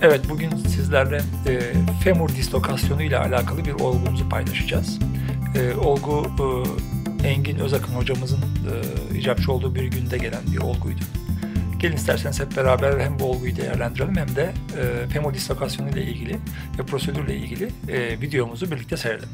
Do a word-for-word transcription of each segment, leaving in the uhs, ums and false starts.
Evet, bugün sizlerle e, femur dislokasyonu ile alakalı bir olgumuzu paylaşacağız. E, olgu e, Engin Özakın hocamızın e, icapçı olduğu bir günde gelen bir olguydu. Gelin isterseniz hep beraber hem bu olguyu değerlendirelim hem de e, femur dislokasyonu ile ilgili ve prosedürle ilgili e, videomuzu birlikte seyredelim.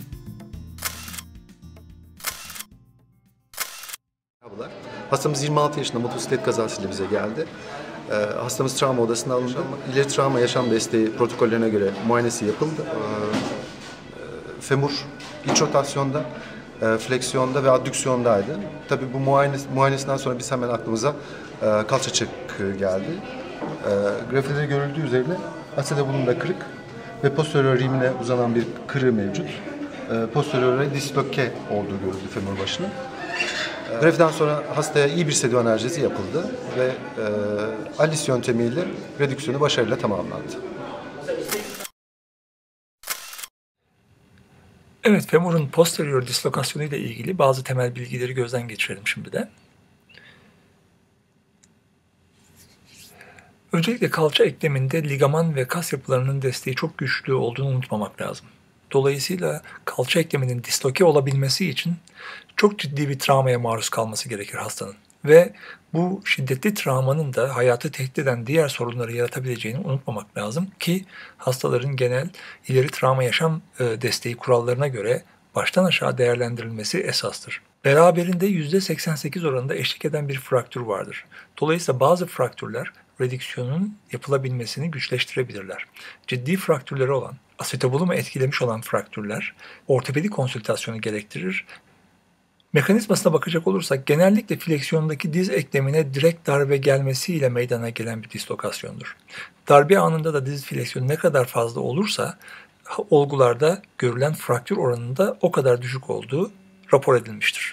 Merhabalar. Hastamız yirmi altı yaşında motosiklet kazasıyla bize geldi. Ee, hastamız travma odasına alındı. İleri travma yaşam desteği protokollerine göre muayenesi yapıldı. Ee, femur iç rotasyonda, e, fleksiyonda ve addüksiyondaydı. Tabii bu muayene, muayenesinden sonra biz hemen aklımıza e, kalça çıkığı geldi. E, grafide görüldüğü üzerine asedabulunda kırık ve posterior rimine uzanan bir kırığı mevcut. E, posteriore disloke olduğu görüldü femur başına. Grafiden sonra hastaya iyi bir sedyo analjezi yapıldı ve e, Alice yöntemiyle redüksiyonu başarıyla tamamlandı. Evet, femurun posterior dislokasyonu ile ilgili bazı temel bilgileri gözden geçirelim şimdi de. Öncelikle kalça ekleminde ligaman ve kas yapılarının desteği çok güçlü olduğunu unutmamak lazım. Dolayısıyla kalça ekleminin disloke olabilmesi için çok ciddi bir travmaya maruz kalması gerekir hastanın. Ve bu şiddetli travmanın da hayatı tehdit eden diğer sorunları yaratabileceğini unutmamak lazım ki hastaların genel ileri travma yaşam desteği kurallarına göre baştan aşağı değerlendirilmesi esastır. Beraberinde yüzde seksen sekiz oranında eşlik eden bir fraktür vardır. Dolayısıyla bazı fraktürler redüksiyonun yapılabilmesini güçleştirebilirler. Ciddi fraktürleri olan, asetabulumu etkilemiş olan fraktürler ortopedik konsültasyonu gerektirir. Mekanizmasına bakacak olursak genellikle fleksiyondaki diz eklemine direkt darbe gelmesiyle meydana gelen bir dislokasyondur. Darbe anında da diz fleksiyonu ne kadar fazla olursa olgularda görülen fraktür oranında o kadar düşük olduğu rapor edilmiştir.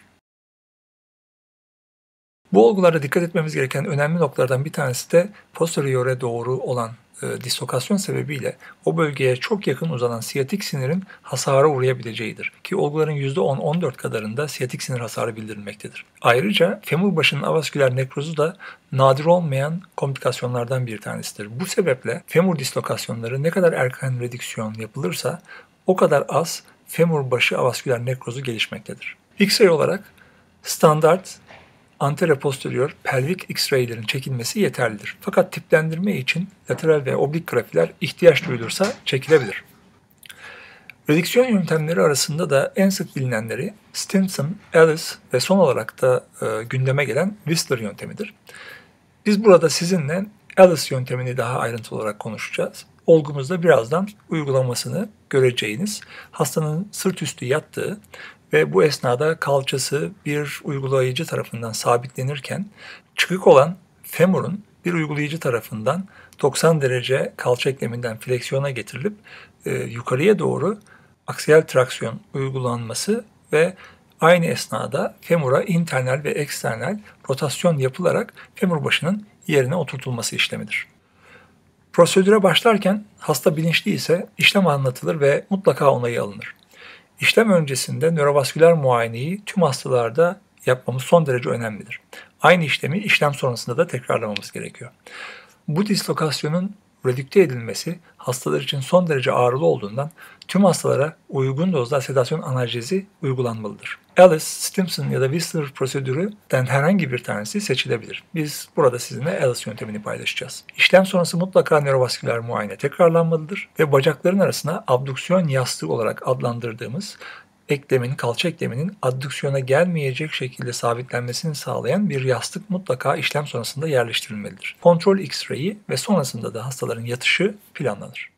Bu olgularda dikkat etmemiz gereken önemli noktalardan bir tanesi de posteriore doğru olan e, dislokasyon sebebiyle o bölgeye çok yakın uzanan siyatik sinirin hasara uğrayabileceğidir. Ki olguların yüzde on on dört kadarında siyatik sinir hasarı bildirilmektedir. Ayrıca femur başının avasküler nekrozu da nadir olmayan komplikasyonlardan bir tanesidir. Bu sebeple femur dislokasyonları ne kadar erken redüksiyon yapılırsa o kadar az femur başı avasküler nekrozu gelişmektedir. X-ray olarak standart anteroposterior pelvik X-ray'lerin çekilmesi yeterlidir. Fakat tiplendirme için lateral ve oblik grafiler ihtiyaç duyulursa çekilebilir. Redüksiyon yöntemleri arasında da en sık bilinenleri Stimson, Alice ve son olarak da e, gündeme gelen Whistler yöntemidir. Biz burada sizinle Alice yöntemini daha ayrıntılı olarak konuşacağız. Olgumuzda birazdan uygulamasını göreceğiniz hastanın sırt üstü yattığı ve bu esnada kalçası bir uygulayıcı tarafından sabitlenirken çıkık olan femurun bir uygulayıcı tarafından doksan derece kalça ekleminden fleksiyona getirilip e, yukarıya doğru aksiyel traksiyon uygulanması ve aynı esnada femura internal ve eksternal rotasyon yapılarak femur başının yerine oturtulması işlemidir. Prosedüre başlarken hasta bilinçli ise işlem anlatılır ve mutlaka onayı alınır. İşlem öncesinde nörovasküler muayeneyi tüm hastalarda yapmamız son derece önemlidir. Aynı işlemi işlem sonrasında da tekrarlamamız gerekiyor. Bu dislokasyonun redükte edilmesi hastalar için son derece ağrılı olduğundan tüm hastalara uygun dozda sedasyon analjezi uygulanmalıdır. Alice, Stimson ya da Whistler prosedüründen herhangi bir tanesi seçilebilir. Biz burada sizinle Alice yöntemini paylaşacağız. İşlem sonrası mutlaka nörovasküler muayene tekrarlanmalıdır ve bacakların arasına abdüksiyon yastığı olarak adlandırdığımız eklemin, kalça ekleminin addüksiyona gelmeyecek şekilde sabitlenmesini sağlayan bir yastık mutlaka işlem sonrasında yerleştirilmelidir. Kontrol X-ray'i ve sonrasında da hastaların yatışı planlanır.